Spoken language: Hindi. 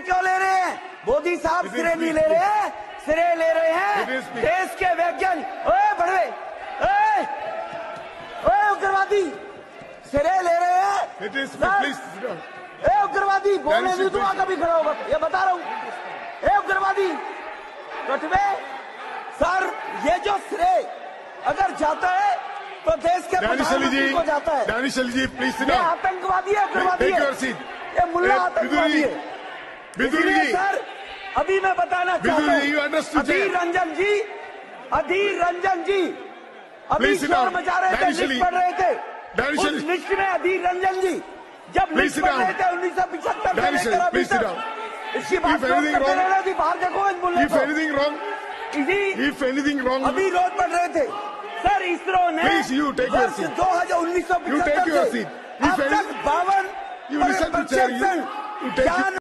क्यों ले रहे हैं? मोदी साहब श्रेय नहीं ले रहे हैं, श्रेय ले रहे हैं देश के वैज्ञानिक। ओए बड़े, ओए उग्रवादी, श्रेय ले रहे हैं। ए उग्रवादी, बोलने नहीं दूंगा कभी खड़ा होगा, ये बता रहा हूँ। ए उग्रवादी कटवे सर, ये जो श्रेय अगर जाता है तो देश के प्रधानमंत्री को जाता है। दानिश अली जी प्लीज सिट ये डाउन। आतंकवादी है, उग्रवादी है, ये मुल्ला आतंकवादी है। बिदुरी सर अभी मैं बताना चाहता हूँ, अधीर रंजन जी, अधीर रंजन जी अभी शोर मचा रहे थे, लिस्ट पढ़ रहे थे। उस लिस्ट में अधीर रंजन जी जब लिस्ट पढ़ रहे थे 1975 से लेकर अभी तक, इसकी बात करते रहना थी। बाहर देखो इस मुल्ले को, अभी रोज पढ़ रहे थे। सर इसरो ने वर्ष 1975 से अब तक 52 प्रक्षेपण